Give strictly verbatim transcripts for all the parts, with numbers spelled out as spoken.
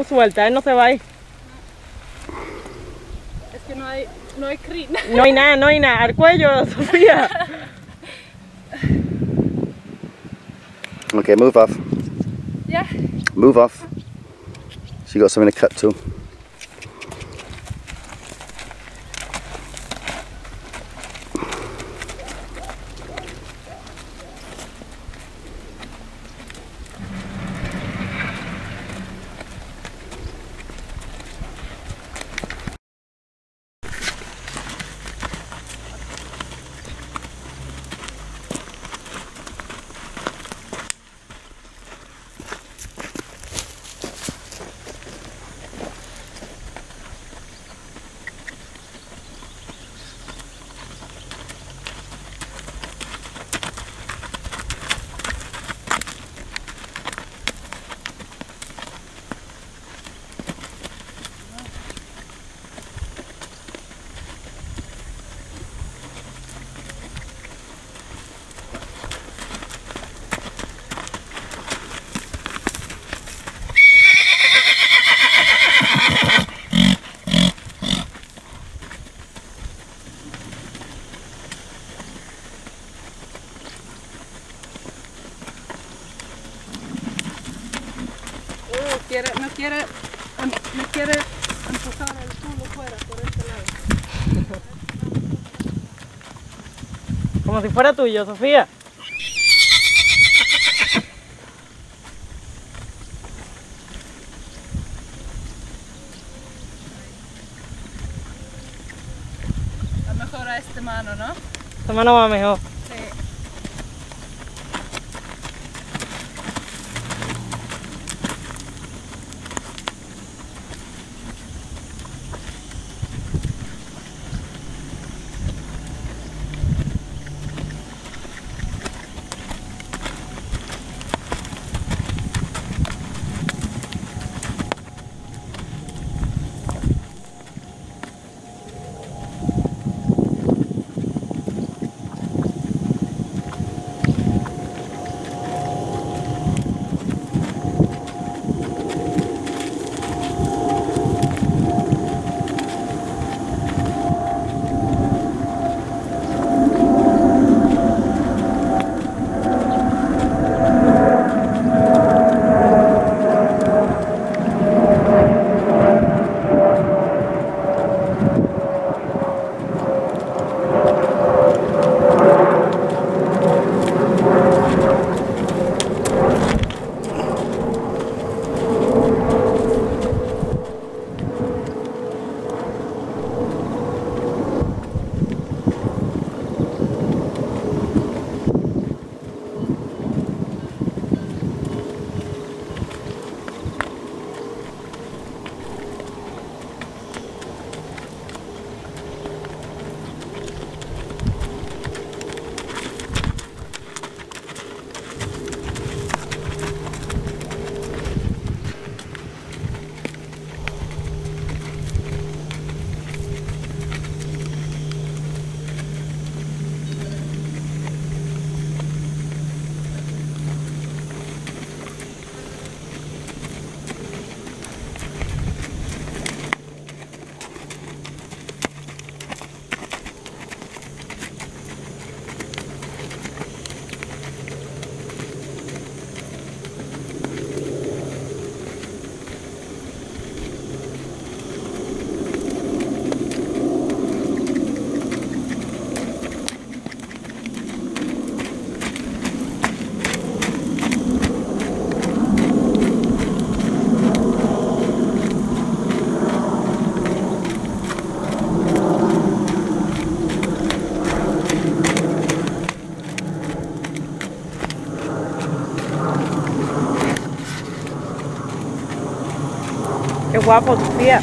dejamos suelta, él no se va a ir. Es que no hay, no hay crin. No hay nada, no hay nada. Al cuello, Sofía. Okay, move off. Yeah. Move off. So you got something to cut to. Quiere, me quiere, me quiere empujar el culo fuera por este lado. Como si fuera tuyo, Sofía. A lo mejor a esta mano, ¿no? Esta mano va mejor. Sí. Qué guapo, Sofía.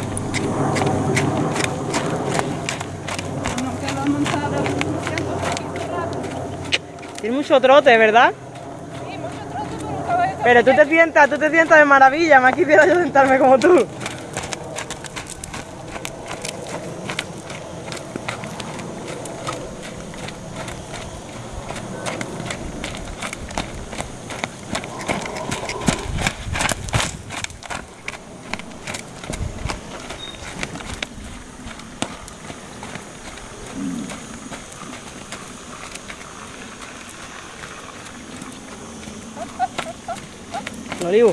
Tiene mucho trote, ¿verdad? Sí, mucho trote por un caballo. Pero tú te sientas, tú te sientas de maravilla. Más quisiera yo sentarme como tú. Olivo.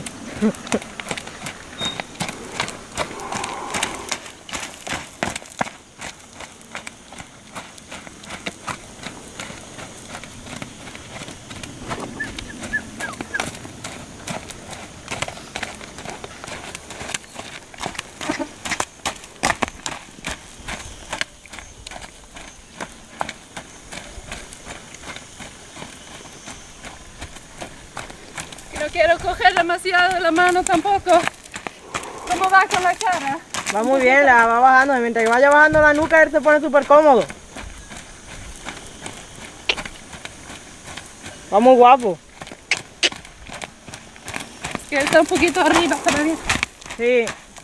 No quiero coger demasiado la mano tampoco. ¿Cómo va con la cara? Va muy bien, la va bajando. Mientras que vaya bajando la nuca, él se pone súper cómodo. Va muy guapo. Es que él está un poquito arriba todavía. Sí.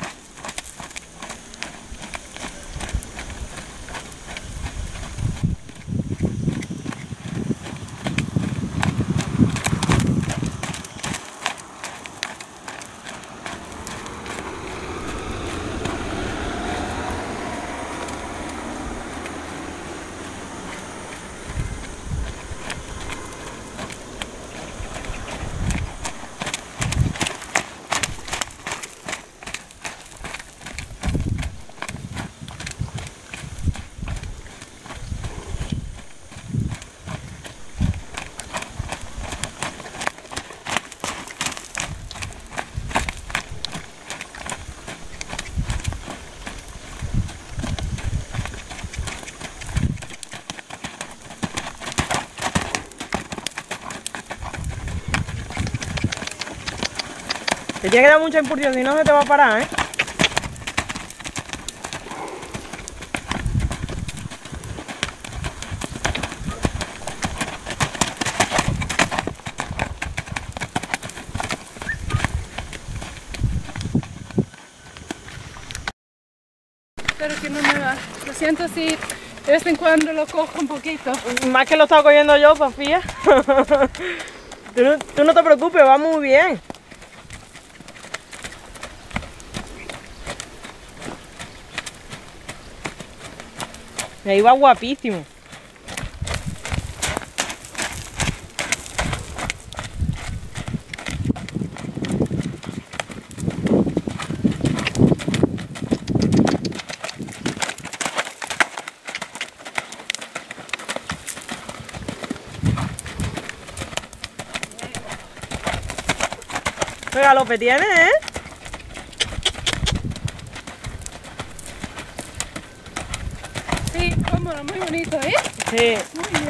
Te tiene que dar mucha impulsión, si no se te va a parar, ¿eh? Espero que no me va. Lo siento si de vez en cuando lo cojo un poquito. Más que lo estaba cogiendo yo, Sofía. tú, no, tú no te preocupes, va muy bien. Y ahí va guapísimo. Venga, López, ¿tienes, eh? Sí, cómodo, muy bonito, ¿eh? Sí. Muy bien.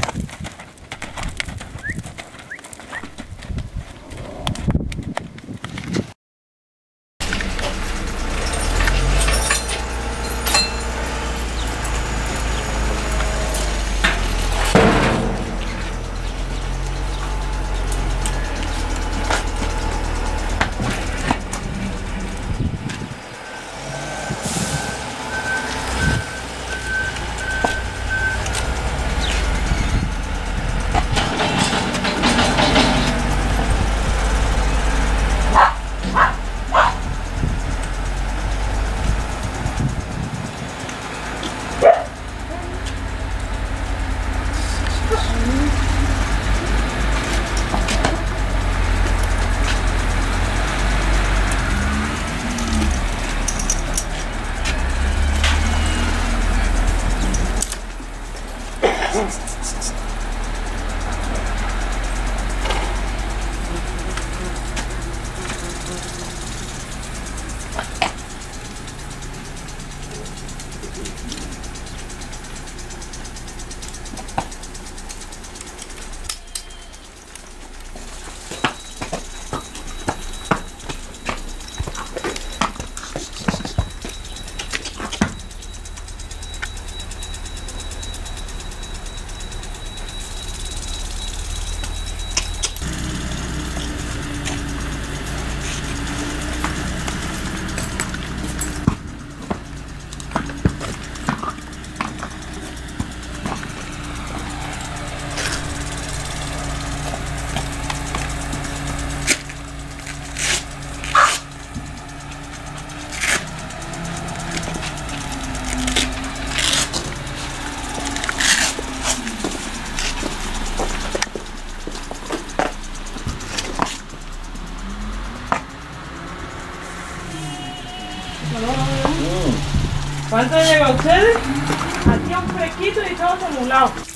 ¿Cuánto llega a ustedes? Aquí un fresquito y todo acumulado.